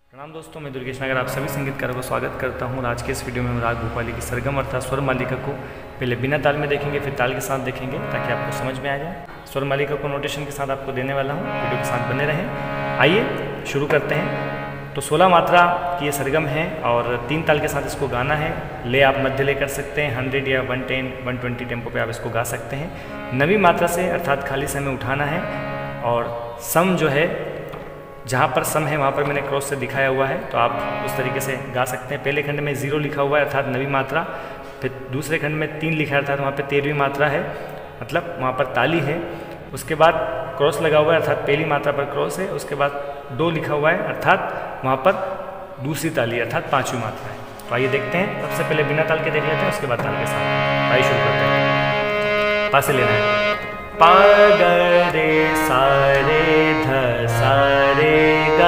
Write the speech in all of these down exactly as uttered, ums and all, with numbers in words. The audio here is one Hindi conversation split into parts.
प्रणाम दोस्तों, मैं दुर्गेश नगर आप सभी संगीतकारों को स्वागत करता हूँ। आज के इस वीडियो में हम राग भूपाली की सरगम अर्थात स्वर मालिका को पहले बिना ताल में देखेंगे, फिर ताल के साथ देखेंगे ताकि आपको समझ में आ जाए। स्वर मालिका को नोटेशन के साथ आपको देने वाला हूँ, वीडियो के साथ बने रहें। आइए शुरू करते हैं। तो सोलह मात्रा की ये सरगम है और तीन ताल के साथ इसको गाना है। ले आप मध्य ले कर सकते हैं, हंड्रेड या one ten one twenty tempo पर आप इसको गा सकते हैं। नवी मात्रा से अर्थात खाली से हमें उठाना है और सम जो है जहाँ पर सम है वहाँ पर मैंने क्रॉस से दिखाया हुआ है, तो आप उस तरीके से गा सकते हैं। पहले खंड में जीरो लिखा हुआ है अर्थात नवी मात्रा, फिर दूसरे खंड में तीन लिखा है अर्थात वहाँ पर तेरहवीं मात्रा है, मतलब वहाँ पर ताली है। उसके बाद क्रॉस लगा हुआ है अर्थात पहली मात्रा पर क्रॉस है। उसके बाद दो लिखा हुआ है अर्थात वहाँ पर दूसरी ताली अर्थात पाँचवीं मात्रा है। तो आइए देखते हैं। सबसे पहले बिना ताल के देख लेते हैं, उसके बाद ताल के साथ। आइए शुरू करते हैं। पास से लेना है। पा ग रे सा रे ध सा रे ग,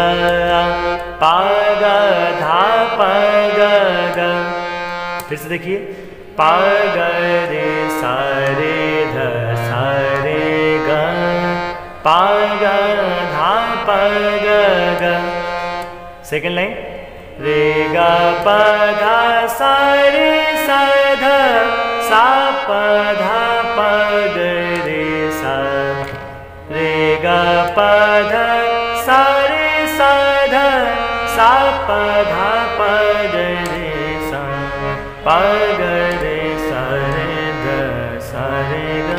पा ग धा प ग ग। फिर से देखिए, पा ग रे सा रे ध सा रे ग, पा ग धा प ग ग। सेकेंड लाइन, रे ग प धा सा रे सा ध सा प धा प ग रे सा, रे ग प ध सा रे सा ध सा प धा प ग रे सा, प ग रे सा रे ध सा रे ग,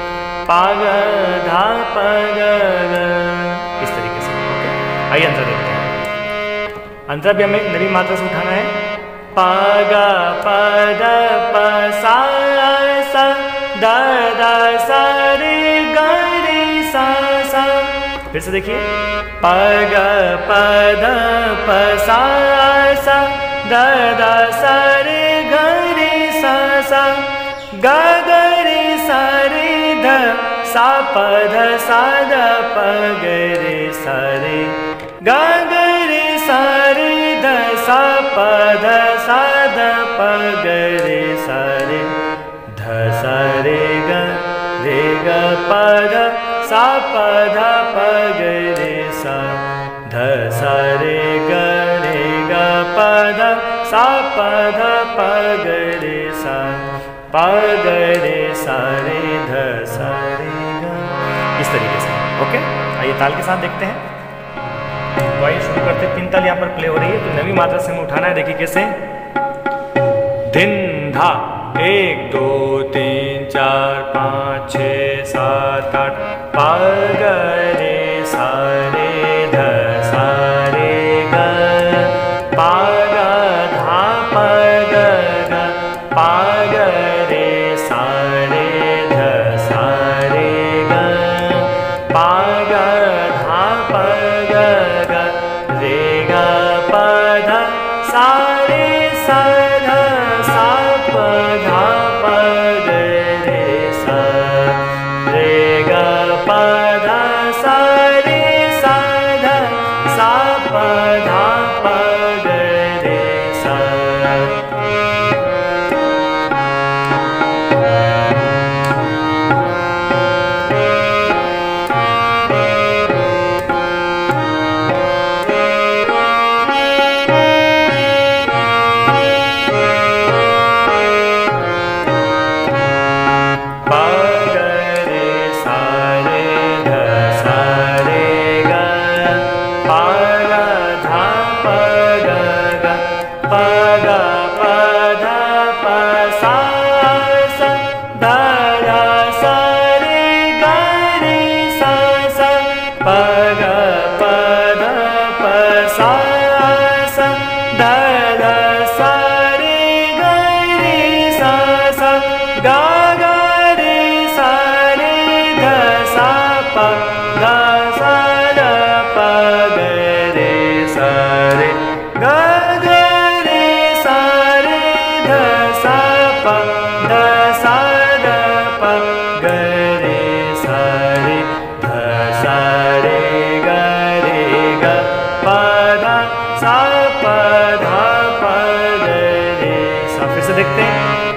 प ग धा प ग ग। इस तरीके से। ओके, आइए अंतर देखते हैं। अंतर भी हमें नवी मात्रा से उठाना है। प ग प द प सा सा द द सा रे ग रे सा सा। फिर से देखिए, प ग प द प सा सा द द सा रे ग रे सा सा, ग ग रे सा रे ध सा प ध सा द प ग रे सा रे, ग ग रे सा रे ध सा प ध सा द प ग रे सा रे, ध सा रे ग रे ग प ध सा प ध प ग रे सा, ध सा रे ग रे ग प ध सा प ध प ग रे सा, प ग रे सा रे ध सा रे ग। इस तरीके से। ओके, आइए ताल के साथ देखते हैं। तो आइए शुरू करते हैं। तीन ताल यहाँ पर प्ले हो रही है, तो नवी मात्रा से हमें उठाना है। देखिए कैसे, धिन धा, एक दो तीन चार पाँच छः सात आठ, पा ग रे सा रे ध सा रे ग, पा ग धा प ग ग, पा ग रे सा रे ध सा रे ग, पा ग धा प ग ग, रे ग प ध सा रे सा ध सा प धा प ग रे सा, रे ग प ध सा रे सा ध सा प धा प ग रे सा। देखते हैं।